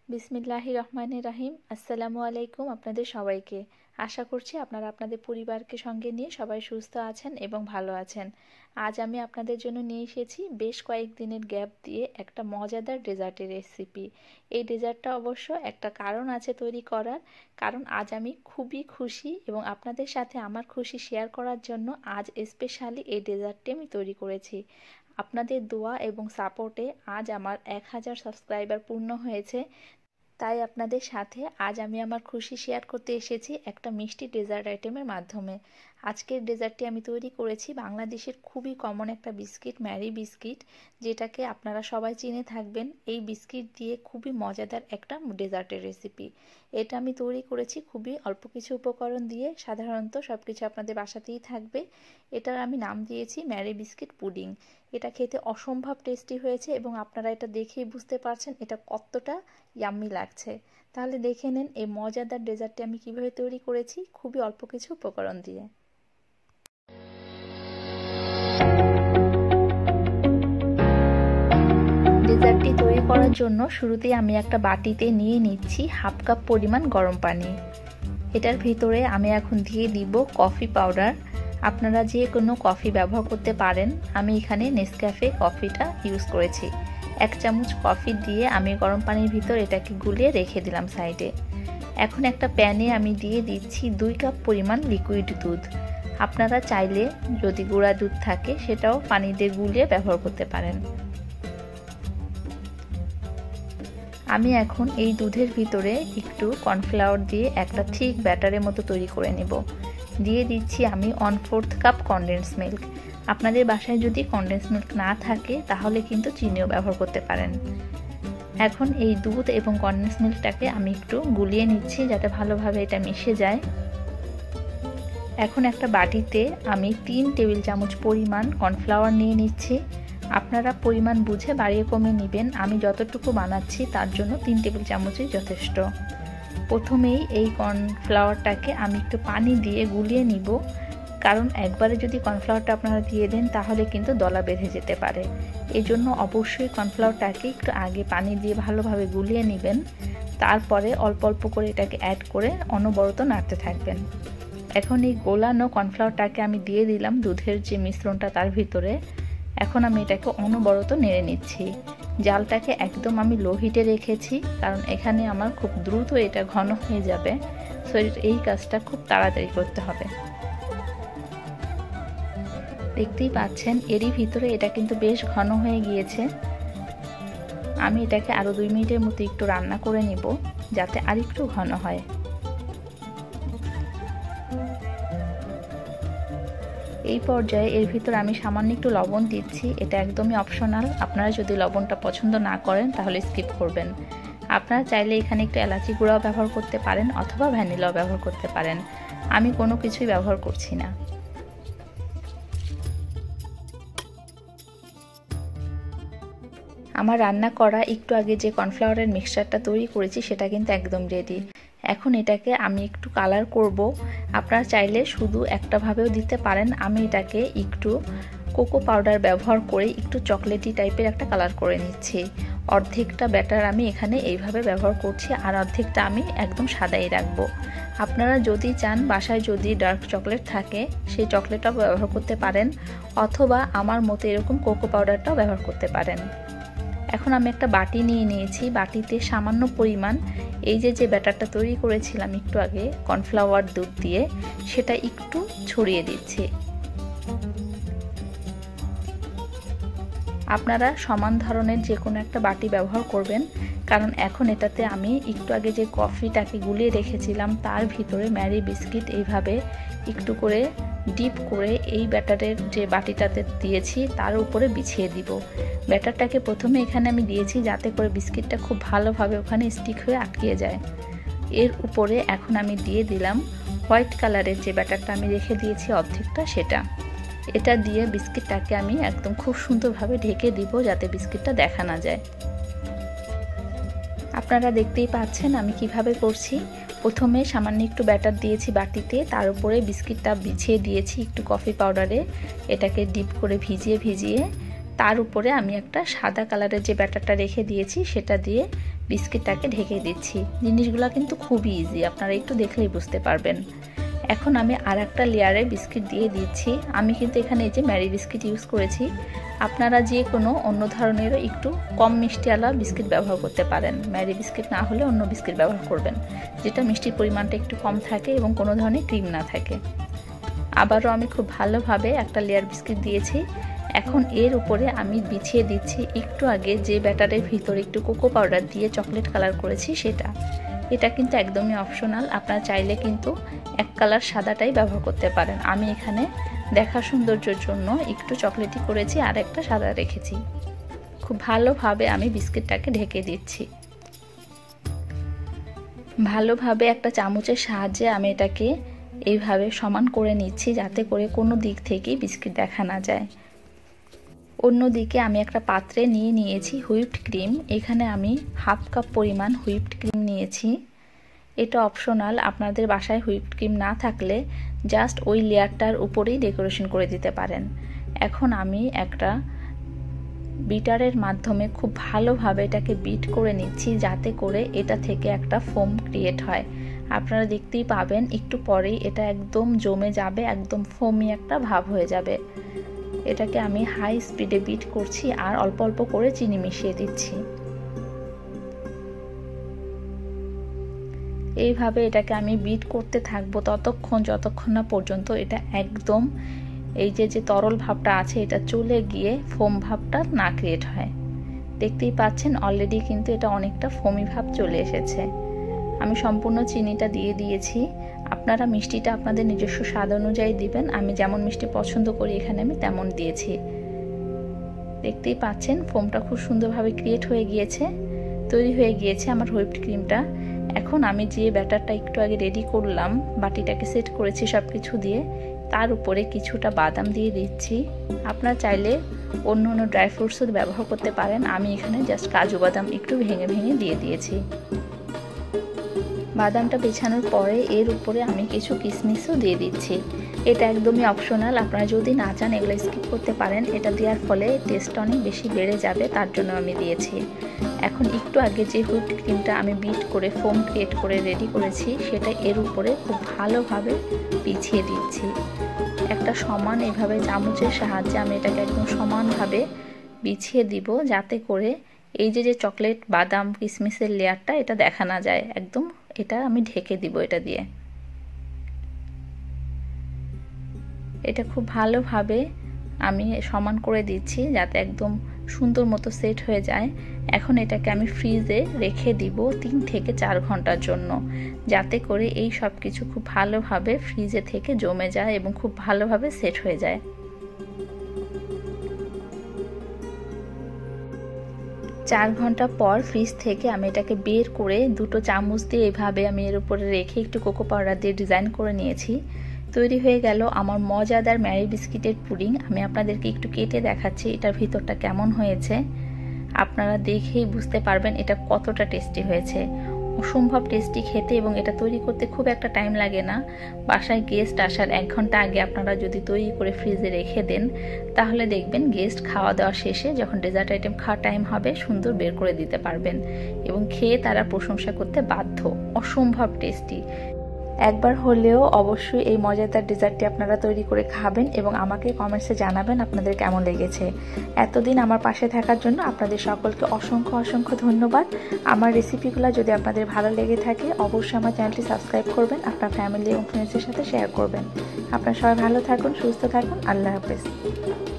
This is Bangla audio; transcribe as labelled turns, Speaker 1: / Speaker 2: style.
Speaker 1: বিসমিল্লাহির রহমানির রহিম। আসসালামু আলাইকুম আপনাদের সবাইকে। আশা করছি আপনারা আপনাদের পরিবারকে সঙ্গে নিয়ে সবাই সুস্থ আছেন এবং ভালো আছেন। আজ আমি আপনাদের জন্য নিয়ে এসেছি বেশ কয়েকদিনের গ্যাপ দিয়ে একটা মজাদার ডেজার্টের রেসিপি। এই ডেজার্টটা অবশ্য একটা কারণ আছে তৈরি করার, কারণ আজ আমি খুবই খুশি এবং আপনাদের সাথে আমার খুশি শেয়ার করার জন্য আজ স্পেশালি এই ডেজার্টটি আমি তৈরি করেছি। আপনাদের দোয়া এবং সাপোর্টে আজ আমার 1000 সাবস্ক্রাইবার পূর্ণ হয়েছে। তাই আপনাদের সাথে আজ আমি আমার খুশি শেয়ার করতে এসেছি একটা মিষ্টি ডেজার্ট আইটেমের মাধ্যমে। আজকের ডেজার্টটি আমি তৈরি করেছি বাংলাদেশের খুবই কমন একটা বিস্কিট, ম্যারি বিস্কিট, যেটাকে আপনারা সবাই চিনে থাকবেন। এই বিস্কিট দিয়ে খুবই মজাদার একটা ডেজার্টের রেসিপি। এটা আমি তৈরি করেছি খুবই অল্প কিছু উপকরণ দিয়ে, সাধারণত সব কিছু আপনাদের বাসাতেই থাকবে। এটার আমি নাম দিয়েছি ম্যারি বিস্কিট পুডিং। এটা খেতে অসম্ভব টেস্টি হয়েছে এবং আপনারা এটা দেখেই বুঝতে পারছেন এটা কতটা ইয়াম্মি লাগছে। তাহলে দেখে নিন এই মজাদার ডেজার্টটি আমি কিভাবে তৈরি করেছি খুবই অল্প কিছু উপকরণ দিয়ে। ডেজার্টটি তৈরি করার জন্য শুরুতেই আমি একটা বাটিতে নিয়ে নিচ্ছি হাফ কাপ পরিমাণ গরম পানি। এটার ভিতরে আমি এখন দিয়ে দিব কফি পাউডার। আপনারা যে কোনো কফি ব্যবহার করতে পারেন, আমি এখানে নেসক্যাফে কফিটা ইউজ করেছি। 1 চামচ কফি দিয়ে আমি গরম পানির ভিতর এটাকে গুলিয়ে রেখে দিলাম সাইডে। এখন একটা প্যানে আমি দিয়ে দিচ্ছি 2 কাপ পরিমাণ লিকুইড দুধ। আপনারা চাইলে যদি গুঁড়া দুধ থাকে সেটাও পানি দিয়ে গুলিয়ে ব্যবহার করতে পারেন। আমি এখন এই দুধের ভিতরে একটু কর্নফ্লাওয়ার দিয়ে একটা থিক ব্যাটারের মতো তৈরি করে নেব। দিয়ে দিচ্ছি আমি 1/4 কাপ কনডেন্স মিল্ক। আপনাদের বাসায় যদি কনডেন্স মিল্ক না থাকে তাহলে কিন্তু চিনিও ব্যবহার করতে পারেন। এখন এই দুধ এবং কনডেন্স মিল্কটাকে আমি একটু গুলিয়ে নিচ্ছি যাতে ভালোভাবে এটা মিশে যায়। এখন একটা বাটিতে আমি 3 টেবিল চামচ পরিমাণ কর্নফ্লাওয়ার নিয়ে নিচ্ছি। আপনারা পরিমাণ বুঝে বাড়িয়ে কমে নেবেন। আমি যতটুকু বানাচ্ছি তার জন্য 3 টেবিল চামচই যথেষ্ট। প্রথমেই এই কর্নফ্লাওয়ারটাকে আমি একটু পানি দিয়ে গুলিয়ে নিব, কারণ একবারে যদি কর্নফ্লাওয়ারটা আপনারা দিয়ে দেন তাহলে কিন্তু দলা বেঁধে যেতে পারে। এই জন্য অবশ্যই কর্নফ্লাওয়ারটাকে একটু আগে পানি দিয়ে ভালোভাবে গুলিয়ে নেবেন, তারপরে অল্প অল্প করে এটাকে অ্যাড করে অনবরত নাড়তে থাকবেন। এখন এই গোলানো কর্নফ্লাওয়ারটাকে আমি দিয়ে দিলাম দুধের যে মিশ্রণটা তার ভিতরে। এখন আমি এটাকে অনবরত নেড়ে নিচ্ছি। জালটাকে একদম আমি লো হিটে রেখেছি, কারণ এখানে আমার খুব দ্রুত এটা ঘন হয়ে যাবে। সো এই কাজটা খুব তাড়াতাড়ি করতে হবে। দেখতেই পাচ্ছেন এরই ভিতরে এটা কিন্তু বেশ ঘন হয়ে গিয়েছে। আমি এটাকে আরও 2 মিনিটের মতো একটু রান্না করে নেব যাতে আরেকটু ঘন হয়। এই পর্যায়ে এর ভিতর আমি সামান্য একটু লবণ দিচ্ছি। এটা একদমই অপশনাল, আপনারা যদি লবণটা পছন্দ না করেন তাহলে স্কিপ করবেন। আপনারা চাইলে এখানে একটু এলাচি গুঁড়াও ব্যবহার করতে পারেন অথবা ভ্যানিলাও ব্যবহার করতে পারেন। আমি কোনো কিছুই ব্যবহার করছি না। আমার রান্না করা একটু আগে যে কর্নফ্লাওয়ারের মিক্সচারটা তৈরি করেছি সেটা কিন্তু একদম রেডি। এখন এটাকে আমি একটু কালার করব। আপনারা চাইলে শুধু একটাভাবেও দিতে পারেন। আমি এটাকে একটু কোকো পাউডার ব্যবহার করে একটু চকলেটি টাইপের একটা কালার করে নিচ্ছি। অর্ধেকটা ব্যাটার আমি এখানে এইভাবে ব্যবহার করছি আর অর্ধেকটা আমি একদম সাদাই রাখবো। আপনারা যদি চান বাসায় যদি ডার্ক চকলেট থাকে সেই চকলেটটাও ব্যবহার করতে পারেন, অথবা আমার মতো এরকম কোকো পাউডারটাও ব্যবহার করতে পারেন। এখন আমি একটা বাটি নিয়ে নিয়েছি। বাটিতে সামান্য পরিমাণ এই যে ব্যাটারটা তৈরি করেছিলাম একটু আগে কর্নফ্লাওয়ার দুধ দিয়ে, সেটা একটু ছড়িয়ে দিচ্ছি। আপনারা সমান ধরনের যে কোনো একটা বাটি ব্যবহার করবেন, কারণ এখন এটাতে আমি একটু আগে যে কফিটাকে গুলিয়ে রেখেছিলাম তার ভিতরে ম্যারি বিস্কিট এইভাবে একটু করে ডিপ করে এই ব্যাটারের যে বাটিটাতে দিয়েছি তার উপরে বিছিয়ে দিব। ব্যাটারটাকে প্রথমে এখানে আমি দিয়েছি যাতে করে বিস্কিটটা খুব ভালোভাবে ওখানে স্টিক হয়ে আটকে যায়। এর উপরে এখন আমি দিয়ে দিলাম হোয়াইট কালারের যে ব্যাটারটা আমি রেখে দিয়েছি অর্ধেকটা, সেটা। এটা দিয়ে বিস্কিটটাকে আমি একদম খুব সুন্দরভাবে ঢেকে দিব যাতে বিস্কিটটা দেখা না যায়। আপনারা দেখতেই পাচ্ছেন আমি কিভাবে করছি। প্রথমে সামান্য একটু ব্যাটার দিয়েছি বাটিতে, তার উপরে বিস্কিটটা বিছিয়ে দিয়েছি একটু কফি পাউডারে, এটাকে ডিপ করে ভিজিয়ে তার উপরে আমি একটা সাদা কালারের যে ব্যাটারটা রেখে দিয়েছি সেটা দিয়ে বিস্কিটটাকে ঢেকে দিচ্ছি। জিনিসগুলো কিন্তু খুবই ইজি, আপনারা একটু দেখলেই বুঝতে পারবেন। এখন আমি আর একটা লেয়ারে বিস্কিট দিয়ে দিচ্ছি। আমি কিন্তু এখানে এই যে ম্যারি বিস্কিট ইউজ করেছি, আপনারা যে কোনো অন্য ধরনেরও একটু কম মিষ্টিওয়ালা বিস্কিট ব্যবহার করতে পারেন। ম্যারি বিস্কিট না হলে অন্য বিস্কিট ব্যবহার করবেন, যেটা মিষ্টির পরিমাণটা একটু কম থাকে এবং কোনো ধরনের ক্রিম না থাকে। আবারও আমি খুব ভালোভাবে একটা লেয়ার বিস্কিট দিয়েছি। এখন এর উপরে আমি বিছিয়ে দিচ্ছি একটু আগে যে ব্যাটারের ভিতরে একটু কোকো পাউডার দিয়ে চকলেট কালার করেছি সেটা। এটা কিন্তু একদমই অপশনাল, আপনারা চাইলে কিন্তু এক কালার সাদাটাই ব্যবহার করতে পারেন। আমি এখানে দেখা সৌন্দর্যের জন্য একটু চকলেটি করেছি আর একটা সাদা রেখেছি। খুব ভালোভাবে আমি বিস্কিটটাকে ঢেকে দিচ্ছি। ভালোভাবে একটা চামচের সাহায্যে আমি এটাকে এইভাবে সমান করে নিচ্ছি, যাতে করে কোনো দিক থেকেই বিস্কিট দেখা না যায়। অন্যদিকে আমি একটা পাত্রে নিয়েছি হুইপড ক্রিম। এখানে আমি হাফ কাপ পরিমাণ হুইপড ক্রিম নিয়েছি। এটা অপশনাল, আপনাদের বাসায় হুইপড ক্রিম না থাকলে জাস্ট ওই লেয়ারটার উপরেই ডেকোরেশন করে দিতে পারেন। এখন আমি একটা বিটারের মাধ্যমে খুব ভালোভাবে এটাকে বিট করে নিচ্ছি, যাতে করে এটা থেকে একটা ফোম ক্রিয়েট হয়। আপনারা দেখতেই পাবেন একটু পরেই এটা একদম জমে যাবে, একদম ফোমি একটা ভাব হয়ে যাবে। এটাকে আমি হাই স্পিডে বিট করছি আর অল্প অল্প করে চিনি মিশিয়ে দিচ্ছি। এইভাবে এটাকে আমি বিট করতে থাকবো যতক্ষণ না পর্যন্ত এটা একদম এই যে তরল ভাবটা আছে এটা চলে গিয়ে ফোম ভাবটা না ক্রিয়েট হয়। দেখতেই পাচ্ছেন অলরেডি কিন্তু এটা অনেকটা ফোমি ভাব চলে এসেছে। আমি সম্পূর্ণ চিনিটা দিয়ে দিয়েছি। আপনারা মিষ্টিটা আপনাদের নিজস্ব স্বাদ অনুযায়ী দিবেন। আমি যেমন মিষ্টি পছন্দ করি এখানে আমি তেমন দিয়েছি। দেখতেই পাচ্ছেন ফোমটা খুব সুন্দরভাবে ক্রিয়েট হয়ে গিয়েছে, তৈরি হয়ে গিয়েছে আমার হুইপড ক্রিমটা। এখন আমি যে ব্যাটারটা একটু আগে রেডি করলাম, বাটিটাকে সেট করেছি সব কিছু দিয়ে, তার উপরে কিছুটা বাদাম দিয়ে দিচ্ছি। আপনারা চাইলে অন্য ড্রাই ফ্রুটসও ব্যবহার করতে পারেন। আমি এখানে জাস্ট কাজু বাদাম একটু ভেঙে ভেঙে দিয়ে দিয়েছি। বাদামটা বেছানোর পরে এর উপরে আমি কিছু কিশমিশও দিয়ে দিচ্ছি। এটা একদমই অপশনাল, আপনারা যদি না চান এগুলো স্কিপ করতে পারেন। এটা দেওয়ার ফলে টেস্টটা অনেক বেশি বেড়ে যাবে, তার জন্য আমি দিয়েছি। এখন একটু আগে যে হুইপড ক্রিমটা আমি বিট করে ফোম ক্রিয়েট করে রেডি করেছি সেটা এর উপরে খুব ভালোভাবে বিছিয়ে দিচ্ছি। একটা সমান এভাবে চামচের সাহায্যে আমি এটাকে একদম সমানভাবে বিছিয়ে দিব, যাতে করে এই যে চকলেট বাদাম কিশমিশের লেয়ারটা এটা দেখা না যায়। একদম এটা আমি ঢেকে দিব এটা দিয়ে। এটা খুব ভালোভাবে আমি সমান করে দিচ্ছি যাতে একদম সুন্দর মতো সেট হয়ে যায়। এখন এটাকে আমি ফ্রিজে রেখে দিব 3 থেকে 4 ঘন্টার জন্য, যাতে করে এই সব কিছু খুব ভালোভাবে ফ্রিজে থেকে জমে যায় এবং খুব ভালোভাবে সেট হয়ে যায়। 4 ঘন্টা পর ফ্রিজ থেকে আমি এটাকে বের করে দুটো চামচ দিয়ে এভাবে আমি এর উপরে রেখে একটু কোকো পাউডার দিয়ে ডিজাইন করে নিয়েছি। তৈরি হয়ে গেল আমার মজাদার ম্যারি বিস্কিটের পুডিং। আমি আপনাদেরকে একটু কেটে দেখাচ্ছি এটার ভিতরটা কেমন হয়েছে। আপনারা দেখেই বুঝতে পারবেন এটা কতটা টেস্টি হয়েছে। অসম্ভব টেস্টি খেতে, এবং এটা তৈরি করতে খুব একটা টাইম লাগে না। বাসায় গেস্ট আসার 1 ঘন্টা আগে আপনারা যদি তৈরি করে ফ্রিজে রেখে দেন, তাহলে দেখবেন গেস্ট খাওয়া দাওয়া শেষে যখন ডেজার্ট আইটেম খাওয়ার টাইম হবে সুন্দর বের করে দিতে পারবেন এবং খেয়ে তারা প্রশংসা করতে বাধ্য। অসম্ভব টেস্টি। একবার হলেও অবশ্যই এই মজাদার ডেজার্টটি আপনারা তৈরি করে খাবেন এবং আমাকে কমেন্টসে জানাবেন আপনাদের কেমন লেগেছে। এতদিন আমার পাশে থাকার জন্য আপনাদের সকলকে অসংখ্য ধন্যবাদ। আমার রেসিপিগুলো যদি আপনাদের ভালো লেগে থাকে অবশ্যই আমার চ্যানেলটি সাবস্ক্রাইব করবেন, আপনার ফ্যামিলি এবং ফ্রেন্ডসের সাথে শেয়ার করবেন। আপনারা সবাই ভালো থাকুন, সুস্থ থাকুন। আল্লাহ হাফেজ।